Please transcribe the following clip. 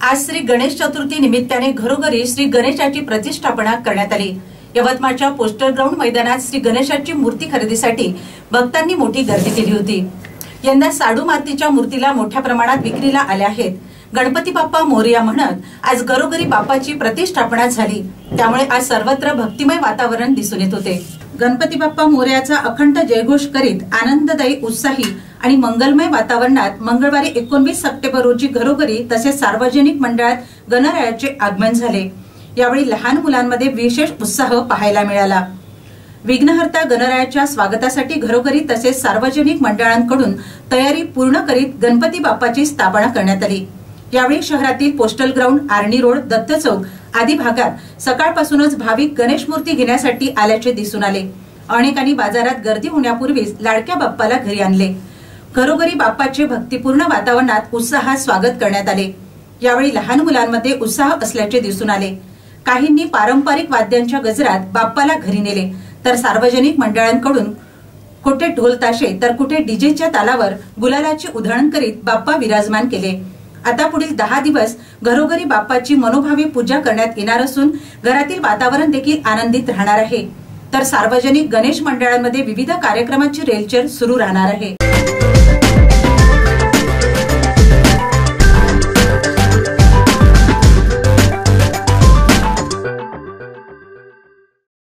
आज श्री गणेश चतुर्थी निमित्ताने घरोघरी श्री गणेशाची प्रतिष्ठापना करण्यात आली। यवतमाळच्या पोस्टल ग्राउंड मैदानात श्री गणेशाची मूर्ती खरेदीसाठी भक्तांनी मोठी गर्दी केली होती। यंदा साडू मातीच्या मूर्तीला मोठ्या प्रमाणात विक्रीला आल्या आहेत। गणपती बाप्पा मोरया म्हणत आज घरोघरी बाप्पाची प्रतिष्ठापना झाली, त्यामुळे आज सर्वत्र भक्तिमय वातावरण दिसून येत होते। गणपती बाप्पा मोरयाचा अखंड जयघोष करीत आनंददायी, उत्साही आणि मंगलमय वातावरणात मंगळवारी 19 सप्टेंबर रोजी घरोघरी तसेच सार्वजनिक मंडळात गणरायाचे आगमन झाले। यावेळी लहान मुलांमध्ये विशेष उत्साह पाहायला मिळाला। विघ्नहर्ता गणरायाच्या स्वागतासाठी घरोघरी तसेच सार्वजनिक मंडळांकडून तयारी पूर्ण करीत गणपती बाप्पाची स्थापना करण्यात आली। यावेळी शहरातील postal ground, Arni road, Datta Chowk आदी भागात सकाळपासूनच भाविक गणेश मूर्ती घेण्यासाठी आल्याचे दिसून आले। अनेकांनी बाजारात गर्दी होण्यापूर्वीच लाडक्या बाप्पाला घरी आणले। घरोघरी बाप्पाचे भक्तिपूर्ण वातावरणात उत्साहात स्वागत करण्यात आले। यावेळी लहान मुलांमध्ये उत्साह असल्याचे दिसून आले। काहींनी पारंपरिक वाद्यांच्या गजरात बाप्पाला घरी नेले, तर सार्वजनिक मंडळांकडून कुठे ढोल ताशे तर कुठे डीजेच्या तालावर गुलालाची उधळण करीत बाप्पा विराजमान केले। आता पुढील 10 दिवस घरोघरी बाप्पाची मनोभावे पूजा करण्यात येणार असून घरातील वातावरण देखील आनंदित राहणार आहे। तर सार्वजनिक गणेश मंडळांमध्ये विविध कार्यक्रमाची रेलचेल सुरू राहणार आहे।